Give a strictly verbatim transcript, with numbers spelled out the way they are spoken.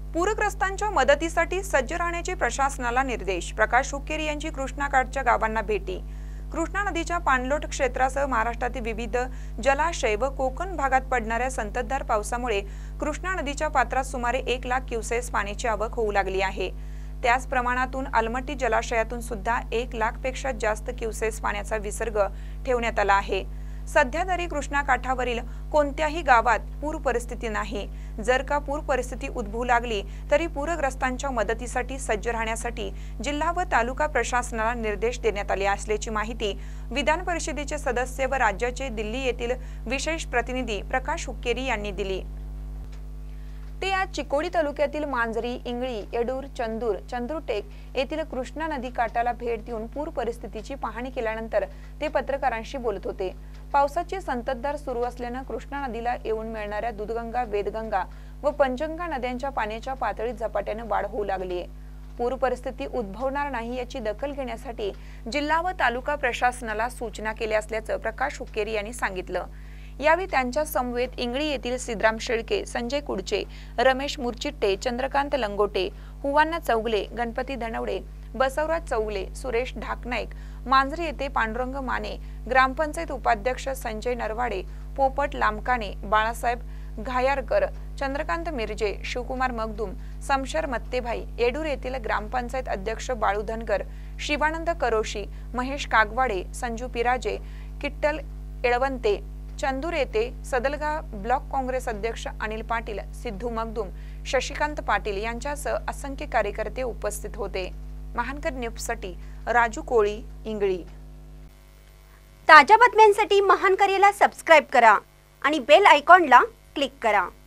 पूरग्रस्तांच्या मदतीसाठी सज्ज राहण्याचे प्रशासनाला निर्देश। प्रकाश हुक्केरी यांची कृष्णाकाठच्या गावांना भेटी। कृष्णा नदीच्या पाणलोट क्षेत्रासह महाराष्ट्रातील विविध जलाशय व कोकण भागात पडणाऱ्या संततधार पावसामुळे कृष्णा नदीच्या पात्रात सुमारे एक लाख क्युसेस पाण्याची आवक होऊ लागली आहे। त्याच प्रमाणातून अलमट्टी जलाशयातून सुद्धा एक लाख पेक्षा जास्त क्युसेस पाण्याचा विसर्ग ठेवण्यात आला आहे। सध्या तरी कृष्णा काठावरील कोणत्याही गावात पूर परिस्थिती नाही। जर का पूर परिस्थिती उद्भवू लागली तरी पूरग्रस्तांच्या मदतीसाठी सज्ज राहण्यासाठी जिल्हा व तालुका प्रशासनाला निर्देश देण्यात आले असल्याची माहिती विधान परिषदेचे सदस्य व राज्याचे दिल्ली येथील विशेष प्रतिनिधी प्रकाश हुक्केरी यांनी दिली। ते आज चिकोडी तालुक्यातील मांजरी, इंगळी, येडूर, चंदूर, चंद्रुटेक येथील कृष्णा नदी काठाला भेट देऊन पूर परिस्थितीची पाहणी केल्यानंतर ते पत्रकारांशी बोलत होते। पावसाची संततधार सुरू असल्याने कृष्णा नदीला येऊन मिळणाऱ्या दूधगंगा, वेदगंगा व पंचगंगा नद्यांच्या पाण्याच्या पातळीत झपाट्याने वाढ होऊ लागली आहे। पूर परिस्थिती उद्भवणार नाही याची दखल घेण्यासाठी जिल्हा व तालुका प्रशासनाला सूचना केल्या असल्याचं प्रकाश हुक्केरी यांनी सांगितलं। यावेळी त्यांच्या समवेत इंगळी येथील सिद्धराम शेळके, संजय कुडचे, रमेश मुरचिट्टे, चंद्रकांत लंगोटे, हुवान्ना चौगले, गणपती धनवडे, बसवराज चौगले, सुरेश ढाकनाईक, मांजरी येथे पांडुरंग माने, ग्रामपंचायत उपाध्यक्ष संजय नरवाडे, पोपट लामकाने, बाळासाहेब घायारकर, चंद्रकांत मिर्जे, शिवकुमार मगदूम, समशर मत्तेभाई, येडूर येथील ग्रामपंचायत अध्यक्ष बाळू धनगर, शिवानंद करोशी, महेश कागवाडे, संजू पिराजे, किट्टल येळवंते, चंदूर येथे सदलगा ब्लॉक काँग्रेस अध्यक्ष अनिल पाटील, सिद्धू मगदूम, शशिकांत पाटील यांच्यासह असंख्य कार्यकर्ते उपस्थित होते। महानकर न्यूजसाठी राजू कोळी, इंगळी। ताज्या बातम्यांसाठी महानकरेला सबस्क्राइब करा आणि बेल आयकॉनला क्लिक करा।